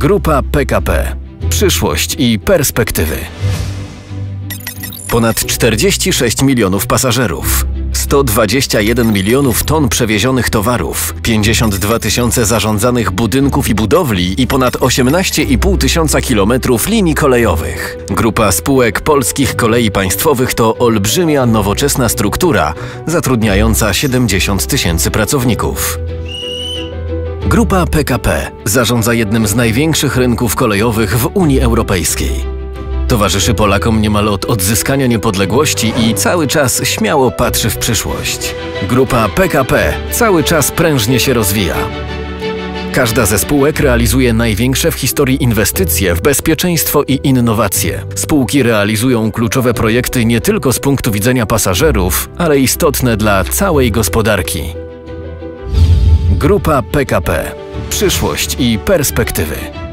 Grupa PKP. Przyszłość i perspektywy. Ponad 46 milionów pasażerów, 121 milionów ton przewiezionych towarów, 52 tysiące zarządzanych budynków i budowli i ponad 18,5 tysiąca kilometrów linii kolejowych. Grupa spółek Polskich Kolei Państwowych to olbrzymia, nowoczesna struktura zatrudniająca 70 tysięcy pracowników. Grupa PKP zarządza jednym z największych rynków kolejowych w Unii Europejskiej. Towarzyszy Polakom niemal od odzyskania niepodległości i cały czas śmiało patrzy w przyszłość. Grupa PKP cały czas prężnie się rozwija. Każda ze spółek realizuje największe w historii inwestycje w bezpieczeństwo i innowacje. Spółki realizują kluczowe projekty nie tylko z punktu widzenia pasażerów, ale istotne dla całej gospodarki. Grupa PKP. Przyszłość i perspektywy.